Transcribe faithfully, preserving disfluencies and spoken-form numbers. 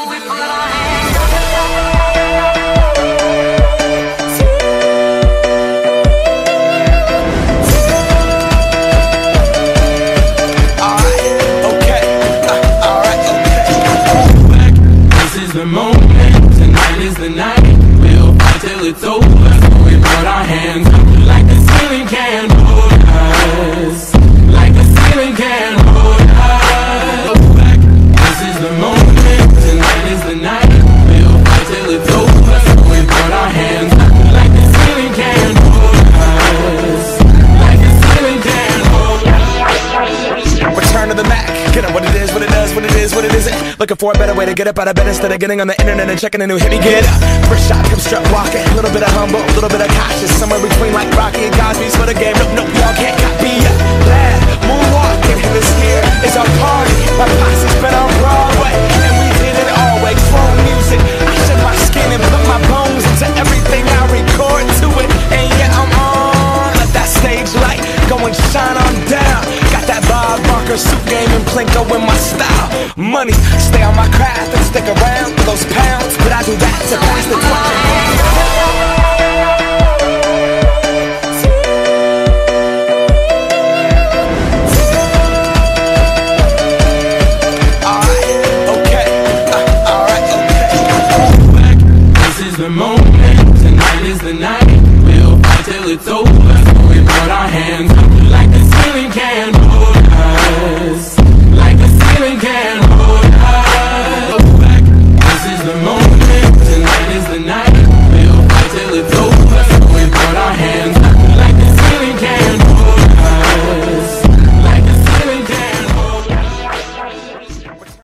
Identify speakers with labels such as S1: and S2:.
S1: we put our hands
S2: the moment, tonight is the night. We'll fight till it's over. So we put our hands up like the ceiling can hold us, like the ceiling can hold us. This is the moment, tonight is the night. We'll fight till it's over. So we put our hands up like the ceiling can hold us, like the ceiling can hold us.
S3: Return to the Mac. Get up what it is, what it does, what it is, what it isn't. Looking for a better way to get up out of bed instead of getting on the internet and checking a new hit. Me get up, first shot, come strut walking. A little bit of humble, a little bit of cautious. Somewhere between like Rocky and Cosby's for the game. Nope, nope, y'all can't copy ya. Glad moonwalking, and this here is our party. My posse's been on Broadway, and we did it all way. Chrome music, I shed my skin and put my bones into everything I record to it. And yeah, I'm on, let that stage light go and shine on down. Got that Bob Barker suit game and Plinko in my style. Money, stay on my craft and stick around.